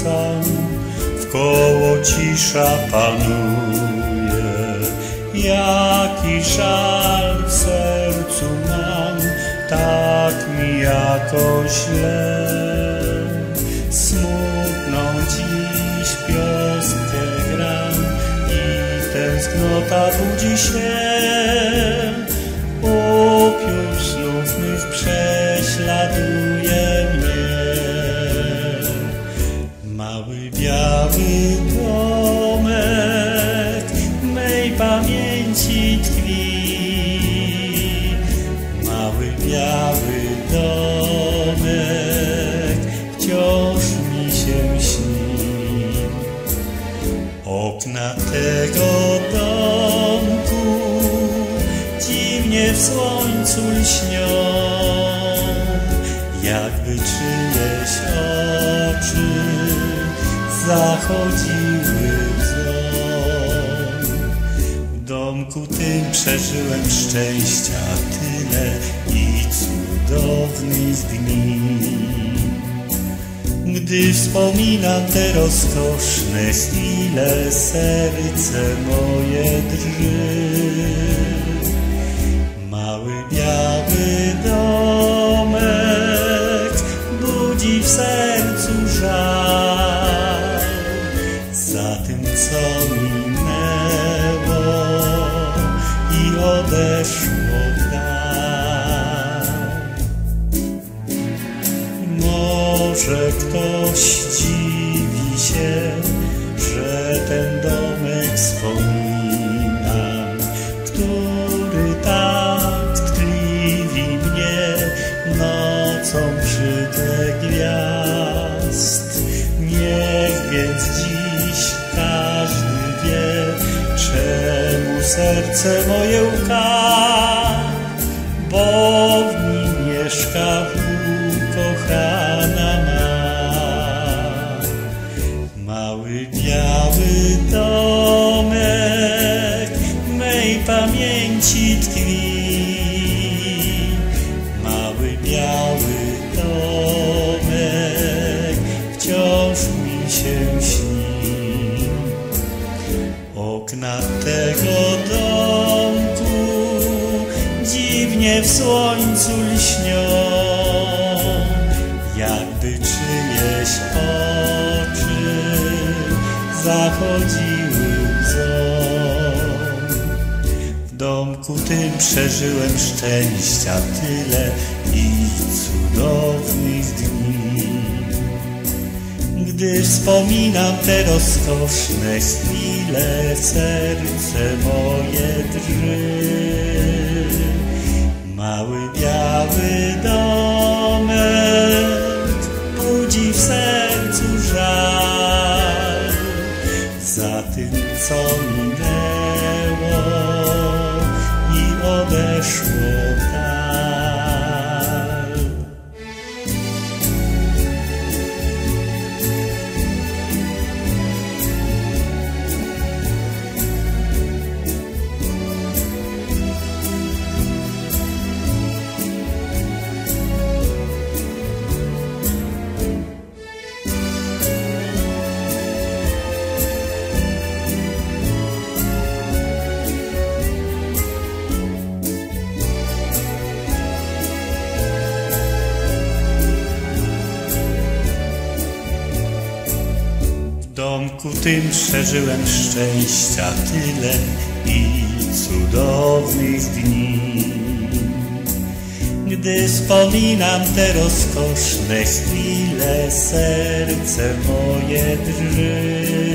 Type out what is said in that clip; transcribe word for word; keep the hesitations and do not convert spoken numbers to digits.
sam, wkoło cisza panuje. Jaki żal w sercu mam, tak mi jakoś źle. Smutną dziś piosnkę gram i tęsknota budzi się. Upiór snów mych prześladuje mnie. Mały biały domek mej pamięci tkwi. Mały biały domek wciąż mi się śni. Okna tego domku dziwnie w słońcu lśnią, jakby czyjeś oczy zachodziły w ząb. W domku tym przeżyłem szczęścia tyle i cudownych dni. Gdy wspominam te rozkoszne chwile, serce moje drży. Mały biały domek budzi w sercu żal za tym, co minęło i odeszło w dal. Może ktoś dziwi się, że ten domek wspominam, który tak tkliwi mnie nocą przy tle gwiazd. Niech więc dziś każdy wie, czemu serce moje łka, bo w nim mieszka ukochana ma. Mały biały domek mej pamięci tkwi. Mały biały domek wciąż mi się śni. Okna tego domku dziwnie w słońcu lśnią, jakby czyjeś oczy zachodziły w ząb. W domku tym przeżyłem szczęścia tyle i cudownych dni. Gdy wspominam te rozkoszne chwile, serce moje drży. Mały biały domek budzi w sercu żal za tym, co minęło i odeszło w dal. W domku tym przeżyłem szczęścia tyle i cudownych dni. Gdy wspominam te rozkoszne chwile, serce moje drży.